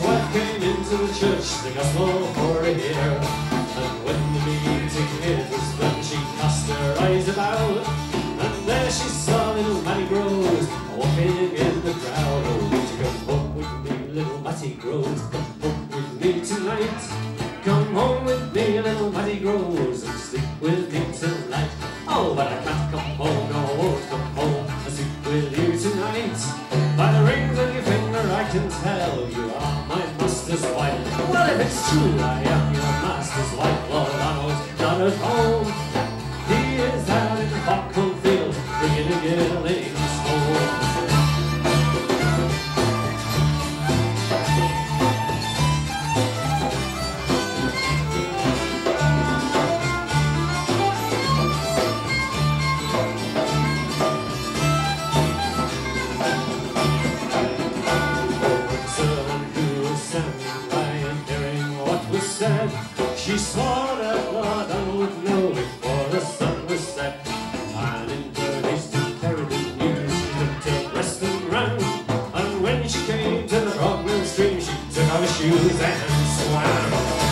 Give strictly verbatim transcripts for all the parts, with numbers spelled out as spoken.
wife came into the church, the gospel for a year. And when the meeting hit was when she cast her eyes about, and there she saw little Matty Groves walking in the crowd. Oh, won't you come home with me, little Matty Groves? Come home with me tonight. Come home with me, little Matty Groves, and sleep with me tonight. Oh, but I can't come home, no, I won't come home and sleep with you tonight. By the rings on your finger I can tell you are my master's wife. Well, if it's true I am your master's wife, Lord Arnold's not at home. He is out in the popcorn field, digging a gilling hole. She swore that Lord Arnold would know before the sun was set. And in her haste to carry the news, she took to rest and ran. And when she came to the Broadman stream, she took off her shoes and swam.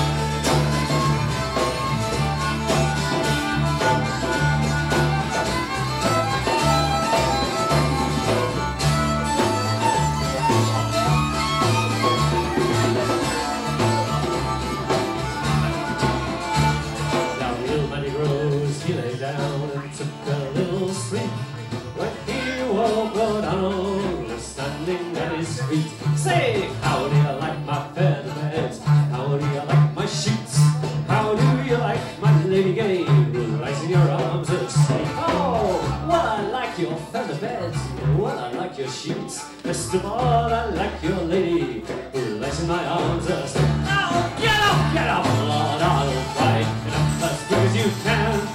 He lay down and took a little sleep. When he woke, Lord Arnold was standing at his feet. Say, how do you like my feather beds? How do you like my sheets? How do you like my Lady Gay who lies in your arms asleep? Oh, well, I like your feather beds. Well, I like your sheets. Best of all, I like your lady who lies in my arms asleep. Oh, get up, get up, Lord Arnold cried. Get up as quick as you can.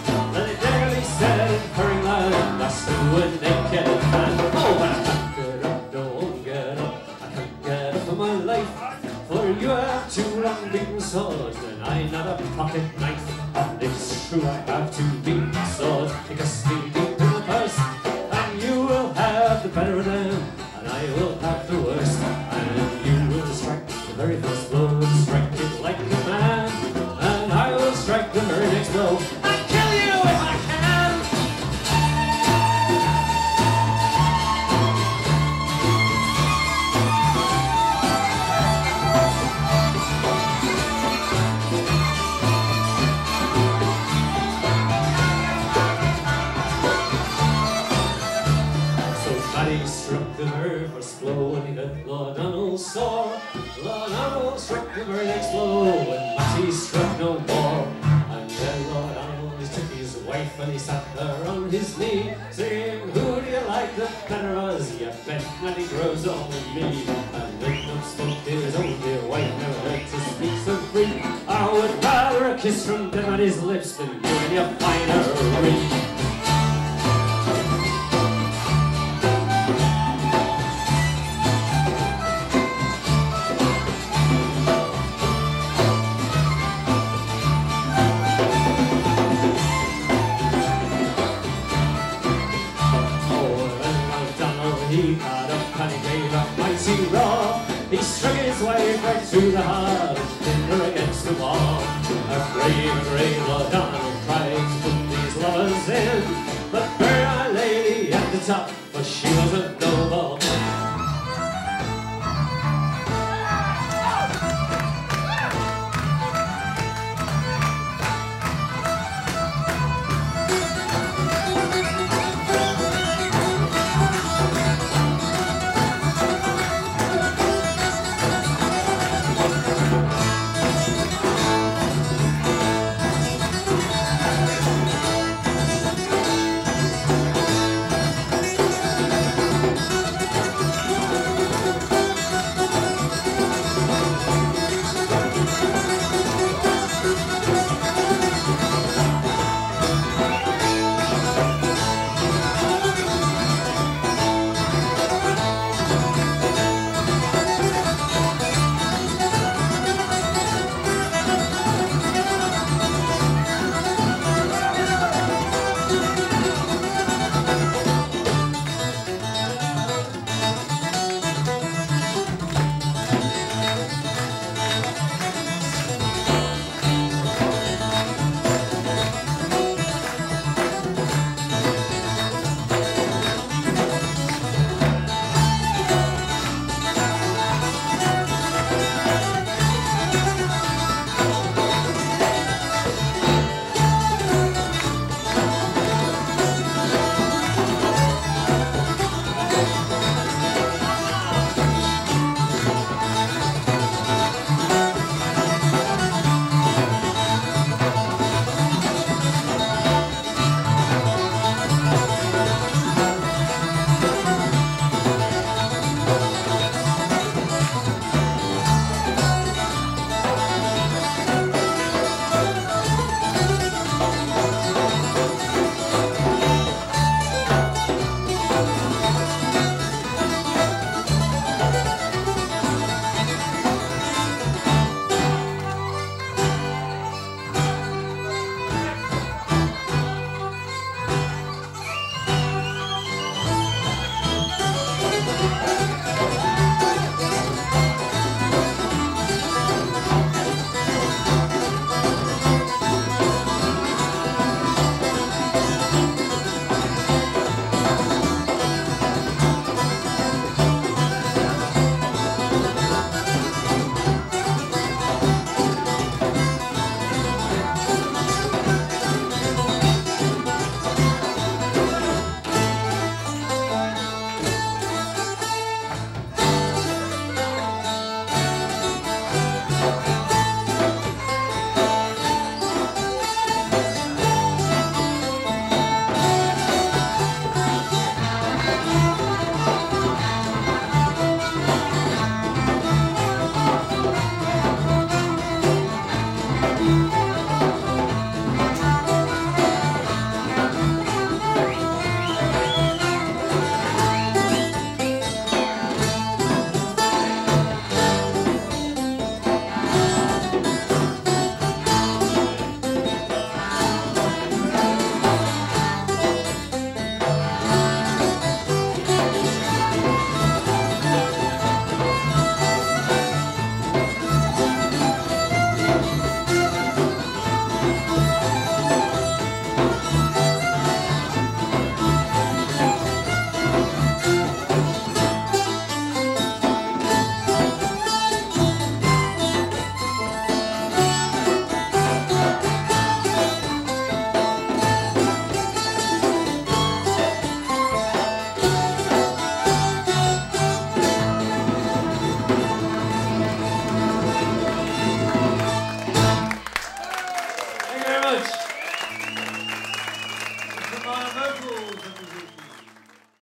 When they get a man. Oh, but I can't get up, no, won't get up. I can't get up for my life. For you have two long beaten swords, and I not a pocket knife. And it's true I have two beaten swords, because they deep in the purse. And you will have the better of them, and I will have the worst. And you will strike the very first blow, and strike it like a man. And I will strike the very next blow. I'll kill you if I can. He struck the very first blow and he hit Lord Arnold sore. Lord Arnold struck the very next blow and Matty struck no more. And then Lord Arnold he took his wife and he sat there on his knee, saying, who do you like the better as? You bet Matty Groves on me. And then up spoke his own dear wife, never heard to speak so free. I would rather a kiss from dead Matty's lips than you and your finery. He got up and he gave a mighty roar. He struck his wife right through the heart and pinned her against the wall. A brave, a brave Lord Arnold tried to put these lovers in, but her lady at the top, for she was a noble